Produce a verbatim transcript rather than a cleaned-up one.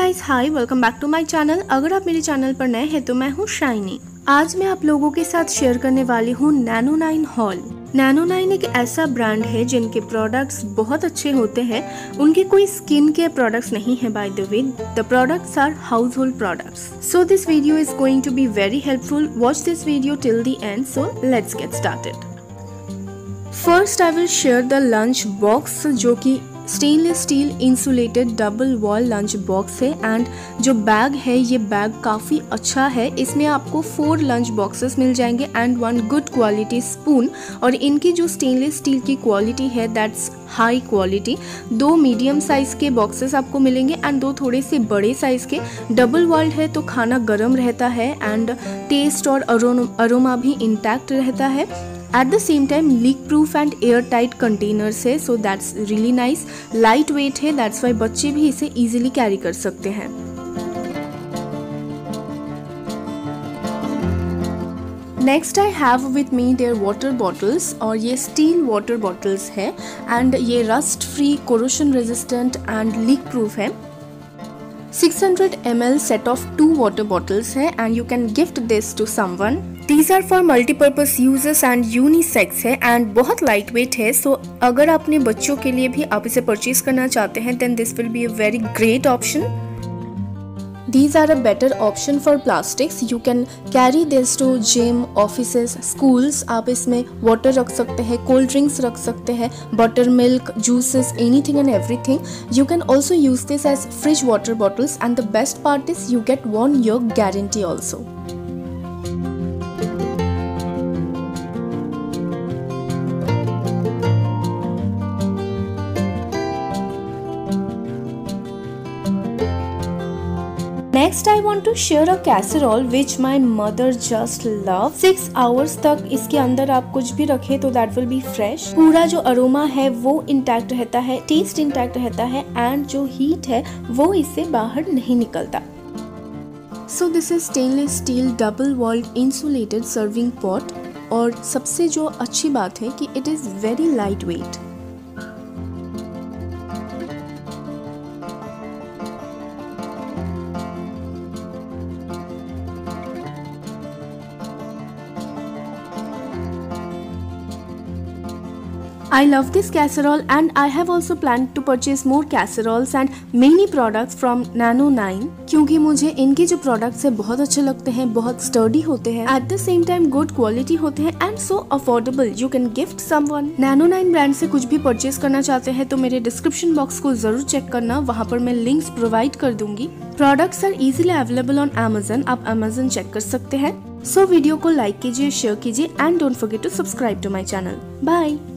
Guys, hi, welcome back to my channel. अगर आप मेरे चैनल पर नए हैं तो मैं हूँ शाइनी। आज मैं आप लोगों के साथ शेयर करने वाली हूँ Nano Nine haul. Nano Nine एक ऐसा ब्रांड है जिनके प्रोडक्ट्स बहुत अच्छे होते हैं। उनके कोई स्किन केयर प्रोडक्ट्स नहीं है, by the way the products are household products. So this video is going to be very helpful. Watch this video till the end. So let's get started. First I will share the lunch box, जो कि stainless steel insulated double wall lunch box है। And जो bag है, ये bag काफ़ी अच्छा है। इसमें आपको फोर लंच बॉक्सेस मिल जाएंगे and one good quality spoon. और इनकी जो स्टेनलेस स्टील की क्वालिटी है, दैट्स हाई क्वालिटी। दो मीडियम साइज़ के बॉक्सेस आपको मिलेंगे एंड दो थोड़े से बड़े साइज़ के। डबल वॉल्ड है तो खाना गर्म रहता है एंड टेस्ट और अरोमा भी इंटैक्ट रहता है। At the same time leak proof and air tight containers है, so that's really nice. Light weight है, that's why बच्चे भी इसे easily carry कर सकते हैं। Next I have with me their water bottles, और ये स्टील वाटर बॉटल्स है एंड ये rust free, corrosion resistant and leak proof है। Six hundred M L set of two water bottles है and you can gift this to someone. These are for multi-purpose uses and unisex है and बहुत lightweight है। So so, अगर अपने बच्चों के लिए भी आप इसे परचेज करना चाहते हैं then this will be a very great option. These are a better option for plastics. You can carry this to gym, offices, schools. आप इसमें water रख सकते हैं, cold drinks रख सकते हैं, buttermilk, juices, anything and everything. You can also use this as fridge water bottles, and the best part is you get one year guarantee also. Next I want to share a casserole which my mother just loves. Six hours तक इसके अंदर आप कुछ भी रखें तो that will be fresh. पूरा जो अरोमा है वो इंटैक्ट रहता है, टेस्ट इंटैक्ट रहता है एंड जो हीट है वो इससे बाहर नहीं निकलता। So this is stainless steel double walled insulated serving pot, और सबसे जो अच्छी बात है कि it is very lightweight. I love this casserole and I have also planned to purchase more casseroles and many products from Nano nine, क्योंकि मुझे इनके जो products है बहुत अच्छे लगते हैं, बहुत sturdy होते हैं, at the same time good quality होते हैं and so affordable. You can gift someone. Nano nine brand से कुछ भी परचेज करना चाहते हैं तो मेरे डिस्क्रिप्शन बॉक्स को जरूर चेक करना, वहाँ पर मैं लिंक्स प्रोवाइड कर दूंगी। Products are easily available on Amazon, आप Amazon चेक कर सकते हैं। सो so, वीडियो को लाइक कीजिए, शेयर कीजिए and don't forget to subscribe to my channel. Bye.